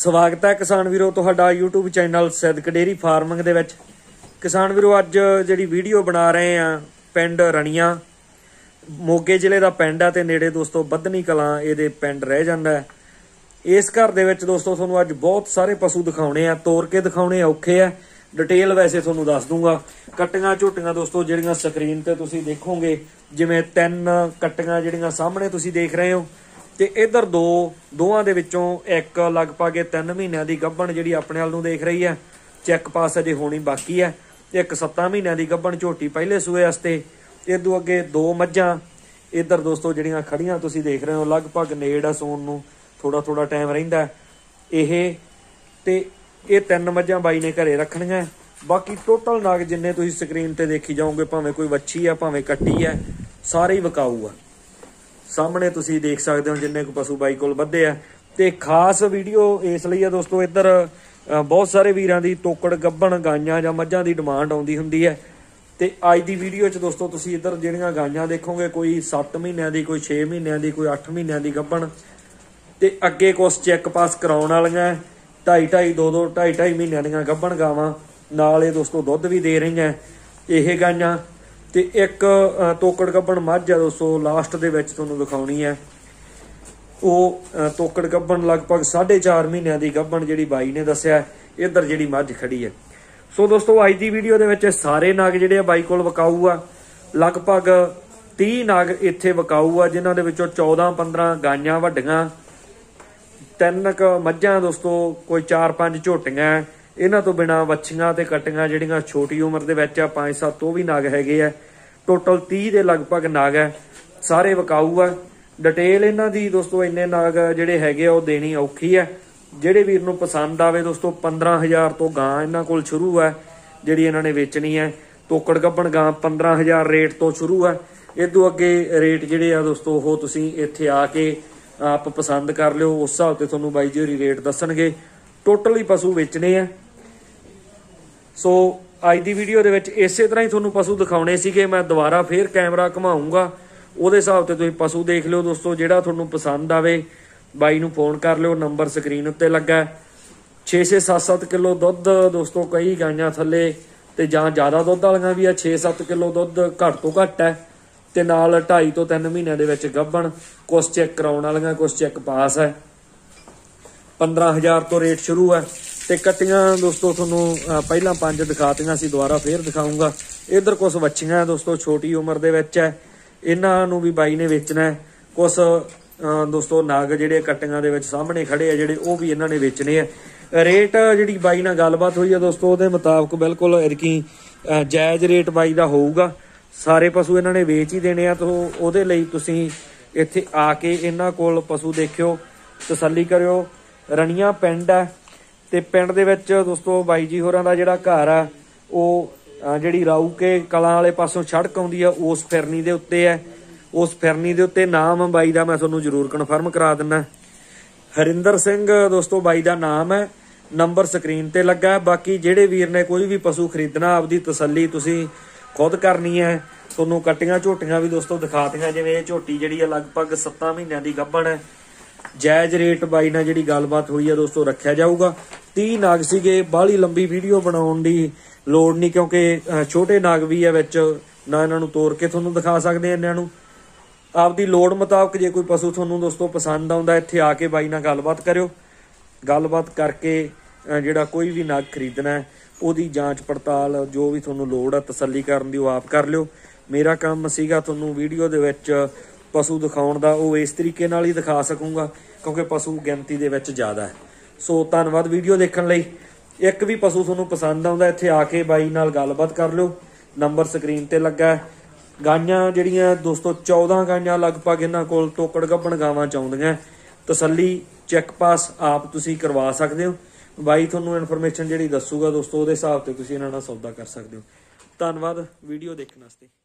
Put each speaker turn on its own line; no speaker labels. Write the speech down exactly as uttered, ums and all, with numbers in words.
स्वागत है किसान वीरो तुहाडा YouTube channel Sidak dairy farming दे विच। किसान वीरो अज जिहड़ी वीडियो बना रहे हैं पिंड रणिया मोगे जिले का पिंड है ते नेड़े दोस्तों बदनी कलां इहदे पिंड रह जांदा है। इस घर दे विच दोस्तों तुहानूं अज बहुत सारे पशु दिखाउणे आ, तोड़ के दिखाउणे औखे आ। डिटेल वैसे तुहानूं दस दूंगा। कट्टियां झोटियां दोस्तों जिहड़ियां स्क्रीन ते तुसीं देखोगे जिवें तीन कट्टियां जिहड़ियां सामने तुसीं देख रहे हो ते इधर दो दोवां दे विचों एक लगभग तीन महीनों की गब्बण जिहड़ी अपने वाल नूं देख रही है, चैक पास अजे होनी बाकी है। एक सत्तां महीनों की गब्बण झोटी पहले सूए वास्ते। इदों अगे दो मज्जां इधर दोस्तों जिहड़ियां खड़ियां तुसीं देख रहे हो लगभग नेड़ आ सूण नूं थोड़ा थोड़ा टाइम रहिंदा इह ते ये तीन मज्जां बाई ने घरे रखणियां। बाकी टोटल नाग जिन्ने तुसीं स्क्रीन ते देखी जाओगे भावें कोई वच्छी है भावें कट्टी है सारे ही विकाऊ आ। सामने तुसीं देख सकते हो जिन्ने को पशु बाई कोल बधे आ। ते खास वीडियो इसलिए दोस्तों इधर बहुत सारे वीरां दी टोकड़ गब्बण गाइयां जां मज्जां दी डिमांड आउंदी हुंदी है। ते अज दी वीडियो च दोस्तों तुसीं इधर जिहड़ियां गाइयां देखोगे कोई सत्त महीनों की, कोई छे महीनों की, कोई अठ महीनों की गब्बण ते अगे कुछ चैक पास कराउण वालियां ढाई ढाई दो दो ढाई ढाई महीनों दीयां गब्बण गावां नाल इह दोस्तों दुध भी दे रहीआं इह गाइयां। ते एक तोकड़ गब्बण मझ है दोस्तों लास्ट दे विच तुहानूं दिखाउणी है। वो तोकड़ गब्बण लगभग साढ़े चार महीनों की गब्बण जिहड़ी बाई ने दस्सिआ इधर जिहड़ी मझ खड़ी है। सो दोस्तों अज दी वीडियो दे विच सारे नाग जिहड़े बाई कोल विकाऊ आ। लगभग तीह नाग इत्थे विकाऊ आ जिन्हां दे विचों चौदह पंद्रह गाइयां वड्डियां, तीन क मज्जां दोस्तों, कोई चार पंज झोटियां। इन्हां तो बिना वच्छियां ते कट्टियां जिहड़ियां छोटी उम्र दे विच आ पांच सत्त वो भी नाग हैगे आ। टोटल तीह दे लगभग नाग है, सारे विकाऊ आ। डिटेल इन्हां दी दोस्तों इन्ने नाग जिहड़े हैगे आ देनी औखी है। जिहड़े वीर नूं पसंद आवे दोस्तों पंद्रह हज़ार तो गां इन्हां कोल शुरू है जिहड़ी इन्हां ने वेचनी है। टोकड़ गब्बण गां पंद्रह हज़ार रेट तो शुरू है। इदों अगे रेट जिहड़े आ दोस्तों वो तुसीं इत्थे आके आप पसंद कर लिओ, उस हिसाब ते तुहानूं बाई जी होरी रेट दस्सणगे। टोटल ही पशु वेचने आ। सो अज की वीडियो दे विच इसे तरह ही तुहानूं पशु दिखाउणे सीगे। मैं दोबारा फिर कैमरा घुमाऊँगा उहदे हिसाब ते तुसीं पशु देख लिओ दोस्तों। जिहड़ा तुहानूं पसंद आवे बाई नूं फोन कर लिओ, नंबर स्क्रीन उत्ते लगा। छे छे सत्त सत्त किलो दुध दोस्तों कई गाइयां थल्ले ते जां ज़्यादा दुध वालियां भी आ। छे सत्त किलो दुध घट तो घट है ते नाल ढाई तो तीन महीनों दे विच गब्बण। कुछ चैक कराउण वालियां कुछ चैक पास है। पंद्रह हज़ार तो रेट शुरू है। ते कट्टियां दोस्तों तुहानूं पहलां पंज दिखातियां सी, दोबारा फिर दिखाऊंगा। इधर कुछ वच्छियां दोस्तों छोटी उम्र दे विच है, इन्हां नूं भी बाई ने वेचना है। कुछ दोस्तों नाग जिहड़े कट्टियां दे विच सामने खड़े आ जिहड़े वो भी इन्हां ने वेचने आ। रेट जिहड़ी बाई नाल गलबात हुई है दोस्तों उहदे मुताबक बिल्कुल इरकी जायज़ रेट बाई दा होऊगा। सारे पशु इन्हां ने वेच ही देने आ, तो उहदे लई तुसीं इत्थे आके इन्हां कोल पशु देखिओ, तसल्ली करिओ। रणिया पिंड है ते पिंड दे विच दोस्तों बाई जी होरां दा जिहड़ा घर आ वो जिहड़ी राऊ के कलां वाले पासों सड़क आउंदी आ उस फिरनी दे उत्ते है। उस फिरनी दे उत्ते नाम बाई दा मैं तुहानूं जरूर कन्फर्म करा दिंदा। हरिंदर सिंह दोस्तों बाई दा नाम है, नंबर स्क्रीन ते लगा। बाकी जिहड़े वीर ने कोई भी पशु खरीदना आपदी तसल्ली तुसीं खुद करनी है। तुहानूं कट्टियां झोटियां भी दोस्तों दिखातियां जिवें इह झोटी जिहड़ी आ लगभग सत्तां महीनों की गब्बण है। जायज़ रेट बाई नाल जिहड़ी गलबात हुई है दोस्तों रखिया जाऊगा। तीह नाग सीगे, बाहली लंबी वीडियो बनाउण दी लोड़ नहीं क्योंकि छोटे नाग भी है विच ना इन्हां नूं तोड़ के तुहानूं दिखा सकदे। इन्हां नूं आपदी लोड़ मुताबक जे कोई पशु तुहानूं दोस्तों पसंद आउंदा इत्थे आके बाई नाल गलबात करिओ। गलबात करके जिहड़ा कोई भी नाग खरीदना है ਉਹਦੀ ਜਾਂਚ पड़ताल जो भी तुहानूं लोड़ है तसल्ली करन दी आप कर लिओ। मेरा काम सीगा तुहानूं वीडियो दे विच पशु दिखाउण दा, वो इस तरीके नाल ही दिखा सकूँगा क्योंकि पशु गिनती दे विच ज़्यादा है। सो धन्नवाद वीडियो देखण लई। एक भी पशु तुहानूं पसंद आउंदा इत्थे आके बाई नाल गलबात कर लिओ, नंबर स्क्रीन ते लगा। गाइयां जिहड़ियां दोस्तों चौदह गाइयां लगभग इन्हां कोल टोकड़ गब्बण गावां च आउंदियां। तसल्ली चैक पास आप तुसीं करवा सकदे हो। बाई तुहानूं इन्फॉर्मेशन जिहड़ी दस्सूगा दोस्तों उहदे हिसाब ते तुसीं इन्हां नाल सौदा कर सकदे हो। धन्नवाद वीडियो देखण वास्ते।